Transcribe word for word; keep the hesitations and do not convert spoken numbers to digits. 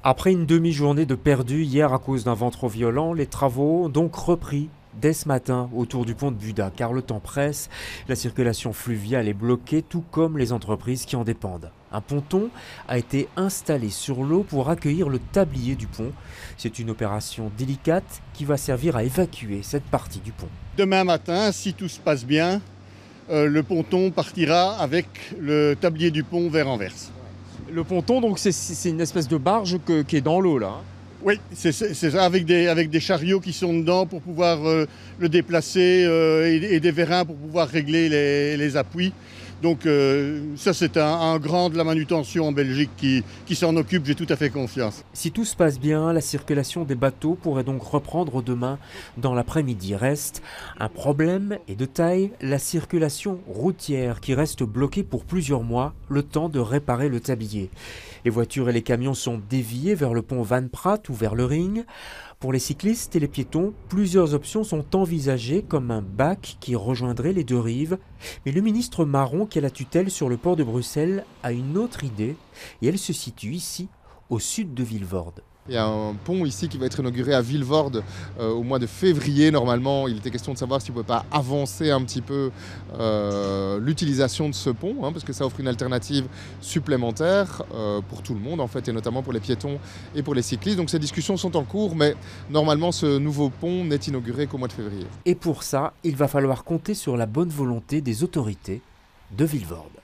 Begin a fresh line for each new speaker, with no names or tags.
Après une demi-journée de perdu hier à cause d'un vent trop violent, les travaux ont donc repris dès ce matin autour du pont de Buda, car le temps presse, la circulation fluviale est bloquée, tout comme les entreprises qui en dépendent. Un ponton a été installé sur l'eau pour accueillir le tablier du pont. C'est une opération délicate qui va servir à évacuer cette partie du pont.
Demain matin, si tout se passe bien, euh, le ponton partira avec le tablier du pont vers Anvers.
Le ponton, donc c'est une espèce de barge que, qui est dans l'eau là.
Oui, c'est ça, avec des, avec des chariots qui sont dedans pour pouvoir euh, le déplacer euh, et, et des vérins pour pouvoir régler les, les appuis. Donc euh, ça c'est un, un grand de la manutention en Belgique qui, qui s'en occupe, j'ai tout à fait confiance.
Si tout se passe bien, la circulation des bateaux pourrait donc reprendre demain dans l'après-midi. Reste un problème et de taille, la circulation routière qui reste bloquée pour plusieurs mois, le temps de réparer le tablier. Les voitures et les camions sont déviés vers le pont Van Praat ou vers le Ring. Pour les cyclistes et les piétons, plusieurs options sont envisagées comme un bac qui rejoindrait les deux rives. Mais le ministre Marron, qui a la tutelle sur le port de Bruxelles, a une autre idée et elle se situe ici, au sud de Vilvoorde.
Il y a un pont ici qui va être inauguré à Vilvoorde euh, au mois de février. Normalement, il était question de savoir s'il ne pouvait pas avancer un petit peu euh, l'utilisation de ce pont, hein, parce que ça offre une alternative supplémentaire euh, pour tout le monde, en fait, et notamment pour les piétons et pour les cyclistes. Donc ces discussions sont en cours, mais normalement, ce nouveau pont n'est inauguré qu'au mois de février.
Et pour ça, il va falloir compter sur la bonne volonté des autorités de Vilvoorde.